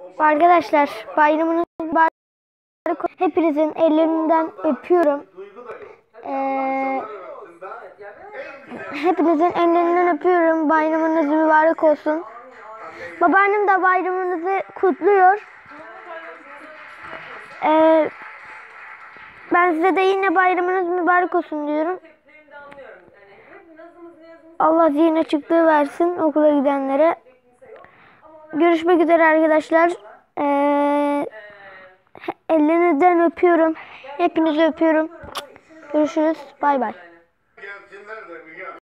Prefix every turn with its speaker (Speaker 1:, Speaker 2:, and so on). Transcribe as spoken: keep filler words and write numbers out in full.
Speaker 1: Arkadaşlar bayramınız mübarek. Hepinizin ellerinden öpüyorum. Ee, hepinizin ellerinden öpüyorum. Bayramınız mübarek olsun. Babaannem de bayramınızı kutluyor. Ee, ben size de yine bayramınız mübarek olsun diyorum. Allah zihin açıklığı versin okula gidenlere. Görüşmek üzere arkadaşlar. Ee, ellerinizden öpüyorum. Hepinizi öpüyorum. Görüşürüz. Bay bay.